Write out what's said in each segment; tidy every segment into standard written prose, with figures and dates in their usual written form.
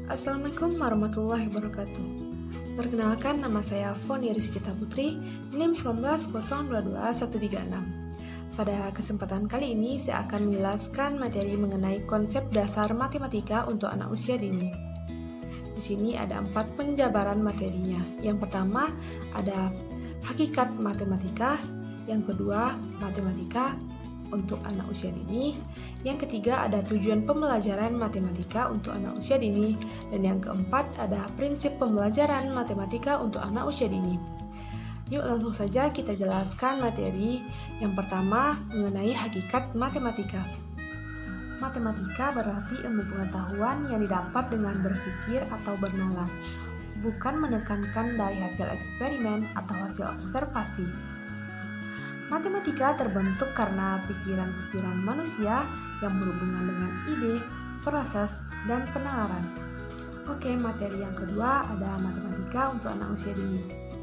Assalamualaikum warahmatullahi wabarakatuh. Perkenalkan, nama saya Foni Rizkita Putri, NIM 19022-136. Pada kesempatan kali ini, saya akan menjelaskan materi mengenai konsep dasar matematika untuk anak usia dini. Di sini ada 4 penjabaran materinya. Yang pertama, ada hakikat matematika. Yang kedua, matematika untuk anak usia dini. Yang ketiga, ada tujuan pembelajaran matematika untuk anak usia dini. Dan yang keempat, ada prinsip pembelajaran matematika untuk anak usia dini. Yuk langsung saja kita jelaskan materi. Yang pertama, mengenai hakikat matematika. Matematika berarti ilmu pengetahuan yang didapat dengan berpikir atau bernalar, bukan menekankan dari hasil eksperimen atau hasil observasi. Matematika terbentuk karena pikiran-pikiran manusia yang berhubungan dengan ide, proses, dan penalaran. Oke, materi yang kedua ada matematika untuk anak usia dini.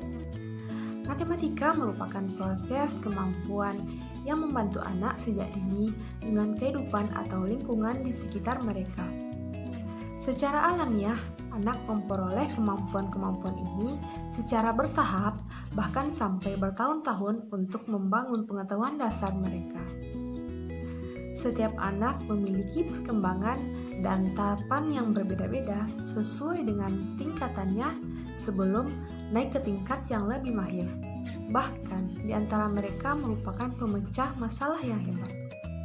Matematika merupakan proses kemampuan yang membantu anak sejak dini dengan kehidupan atau lingkungan di sekitar mereka. Secara alamiah, anak memperoleh kemampuan-kemampuan ini secara bertahap, bahkan sampai bertahun-tahun untuk membangun pengetahuan dasar mereka. Setiap anak memiliki perkembangan dan tahapan yang berbeda-beda sesuai dengan tingkatannya sebelum naik ke tingkat yang lebih mahir. Bahkan, di antara mereka merupakan pemecah masalah yang hebat.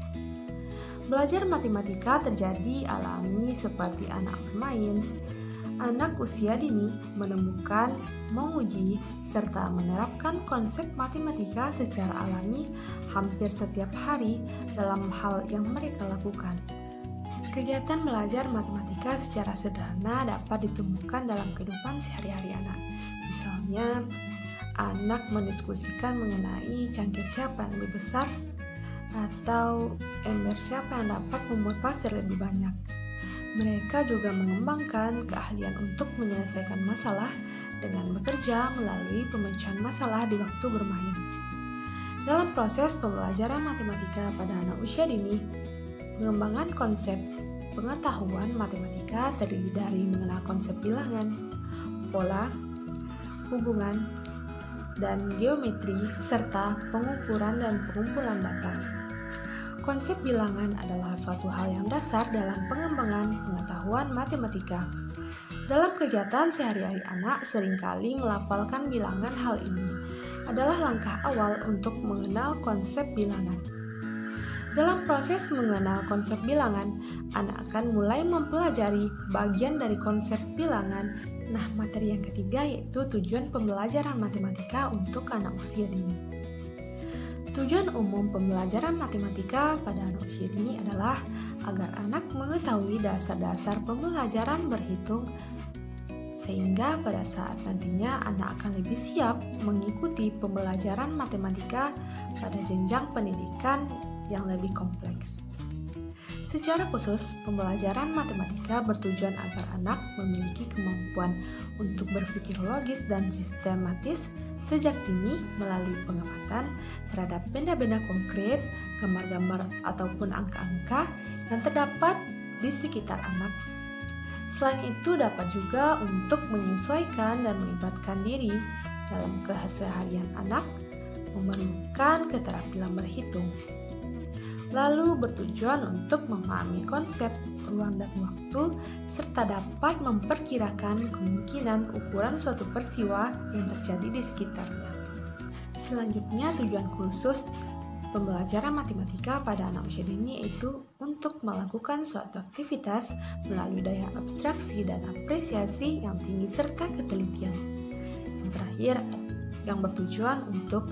Belajar matematika terjadi alami seperti anak bermain. Anak usia dini menemukan, menguji, serta menerapkan konsep matematika secara alami hampir setiap hari dalam hal yang mereka lakukan. Kegiatan belajar matematika secara sederhana dapat ditemukan dalam kehidupan sehari-hari anak. Misalnya, anak mendiskusikan mengenai cangkir siapa yang lebih besar, atau ember siapa yang dapat membuat pasir lebih banyak. Mereka juga mengembangkan keahlian untuk menyelesaikan masalah dengan bekerja melalui pemecahan masalah di waktu bermain. Dalam proses pembelajaran matematika pada anak usia dini, pengembangan konsep pengetahuan matematika terdiri dari mengenal konsep bilangan, pola, hubungan, dan geometri, serta pengukuran dan pengumpulan data. Konsep bilangan adalah suatu hal yang dasar dalam pengembangan pengetahuan matematika. Dalam kegiatan sehari-hari anak seringkali melafalkan bilangan. Hal ini adalah langkah awal untuk mengenal konsep bilangan. Dalam proses mengenal konsep bilangan, anak akan mulai mempelajari bagian dari konsep bilangan. Nah, materi yang ketiga yaitu tujuan pembelajaran matematika untuk anak usia dini. Tujuan umum pembelajaran matematika pada anak usia dini adalah agar anak mengetahui dasar-dasar pembelajaran berhitung, sehingga pada saat nantinya anak akan lebih siap mengikuti pembelajaran matematika pada jenjang pendidikan yang lebih kompleks. Secara khusus, pembelajaran matematika bertujuan agar anak memiliki kemampuan untuk berpikir logis dan sistematis sejak dini melalui pengamatan terhadap benda-benda konkret, gambar-gambar ataupun angka-angka yang terdapat di sekitar anak. Selain itu, dapat juga untuk menyesuaikan dan melibatkan diri dalam keseharian anak, memerlukan keterampilan berhitung. Lalu bertujuan untuk memahami konsep ruang dan waktu, serta dapat memperkirakan kemungkinan ukuran suatu peristiwa yang terjadi di sekitarnya. Selanjutnya, tujuan khusus pembelajaran matematika pada anak usia dini yaitu untuk melakukan suatu aktivitas melalui daya abstraksi dan apresiasi yang tinggi serta ketelitian. Yang terakhir, yang bertujuan untuk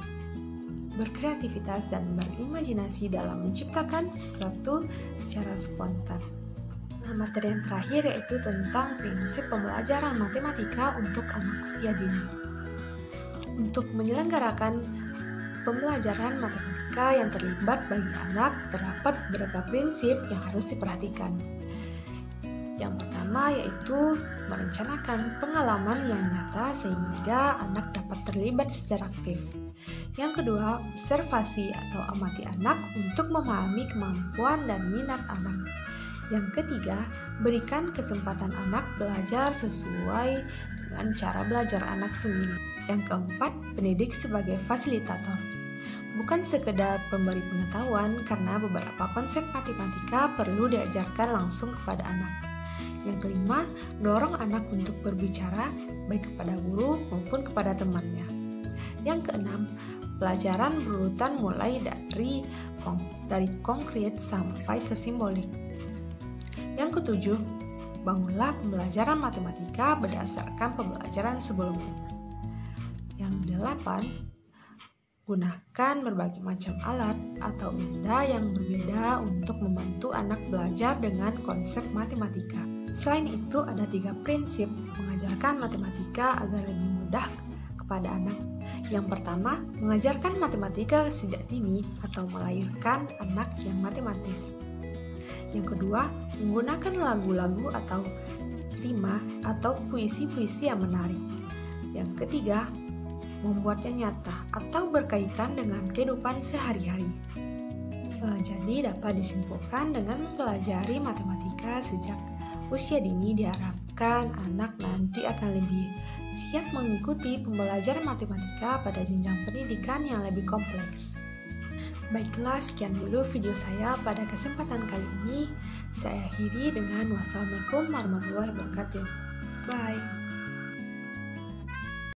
berkreativitas dan berimajinasi dalam menciptakan sesuatu secara spontan. Nah, materi yang terakhir yaitu tentang prinsip pembelajaran matematika untuk anak usia dini. Untuk menyelenggarakan pembelajaran matematika yang terlibat bagi anak, terdapat beberapa prinsip yang harus diperhatikan. Yang pertama yaitu merencanakan pengalaman yang nyata sehingga anak dapat terlibat secara aktif. Yang kedua, observasi atau amati anak untuk memahami kemampuan dan minat anak. Yang ketiga, berikan kesempatan anak belajar sesuai dengan cara belajar anak sendiri. Yang keempat, pendidik sebagai fasilitator. Bukan sekedar pemberi pengetahuan, karena beberapa konsep matematika perlu diajarkan langsung kepada anak. Yang kelima, dorong anak untuk berbicara baik kepada guru maupun kepada temannya. Yang keenam, pelajaran berurutan mulai dari konkret sampai ke simbolik. Yang ketujuh, bangunlah pembelajaran matematika berdasarkan pembelajaran sebelumnya. Yang delapan, gunakan berbagai macam alat atau benda yang berbeda untuk membantu anak belajar dengan konsep matematika. Selain itu, ada 3 prinsip mengajarkan matematika agar lebih mudah kepada anak. Yang pertama, mengajarkan matematika sejak dini atau melahirkan anak yang matematis. Yang kedua, menggunakan lagu-lagu atau rima atau puisi-puisi yang menarik. Yang ketiga, membuatnya nyata atau berkaitan dengan kehidupan sehari-hari. Jadi dapat disimpulkan dengan mempelajari matematika sejak usia dini diharapkan anak nanti akan lebih siap mengikuti pembelajaran matematika pada jenjang pendidikan yang lebih kompleks. Baiklah, sekian dulu video saya pada kesempatan kali ini. Saya akhiri dengan wassalamualaikum warahmatullahi wabarakatuh. Bye.